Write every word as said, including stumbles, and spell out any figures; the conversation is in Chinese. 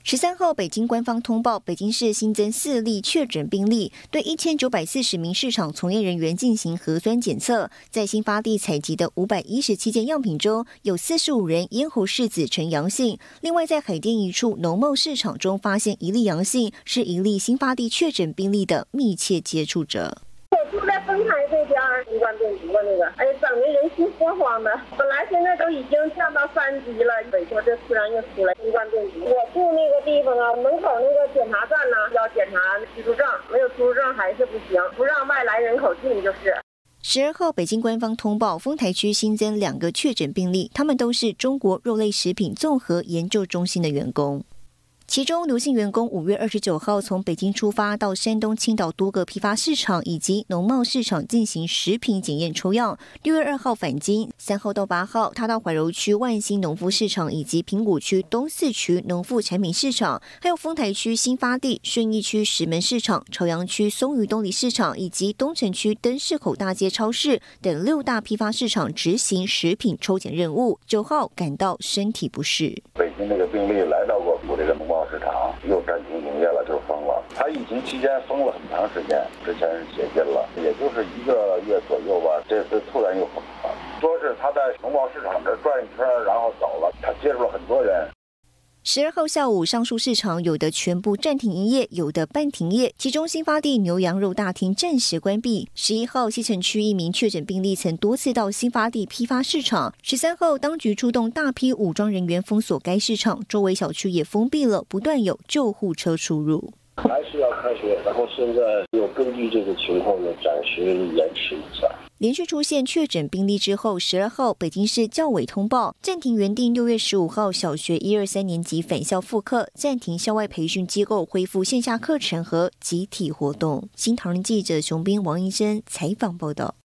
十三号，北京官方通报，北京市新增四例确诊病例，对一千九百四十名市场从业人员进行核酸检测。在新发地采集的五百一十七件样品中，有四十五人咽喉拭子呈阳性。另外，在海淀一处农贸市场中发现一例阳性，是一例新发地确诊病例的密切接触者。 我住在丰台这边，新冠病毒那个，哎，整的人心惶惶的。本来现在都已经降到三级了，北说这突然又出来新冠病毒。我住那个地方啊，门口那个检查站呢，要检查居住证，没有出入证还是不行，不让外来人口进就是。 十二号，北京官方通报，丰台区新增两个确诊病例，他们都是中国肉类食品综合研究中心的员工。其中，刘姓员工五月二十九号从北京出发，到山东青岛多个批发市场以及农贸市场进行食品检验抽样。六月二号返京，三号到八号，他到怀柔区万兴农夫市场以及平谷区东四区农副产品市场，还有丰台区新发地顺义区石门市场、朝阳区松榆东里市场以及东城区灯市口大街超市等六大批发市场执行食品抽检任务。九号感到身体不适。 北京那个病例来到过我这个农贸市场，又暂停营业了，就封了。他疫情期间封了很长时间，之前是解禁了，也就是一个月左右吧，这次突然又封了。说是他在农贸市场这转一圈，然后走了，他接触了很多人。 十二号下午，上述市场有的全部暂停营业，有的半停业。其中新发地牛羊肉大厅暂时关闭。十一号，西城区一名确诊病例曾多次到新发地批发市场。十三号，当局出动大批武装人员封锁该市场，周围小区也封闭了，不断有救护车出入。 还是要开学，然后现在又根据这个情况呢，暂时延迟一下。 连续出现确诊病例之后，十二号北京市教委通报暂停原定六月十五号小学一二三年级返校复课，暂停校外培训机构恢复线下课程和集体活动。新唐人记者熊斌、王医生采访报道。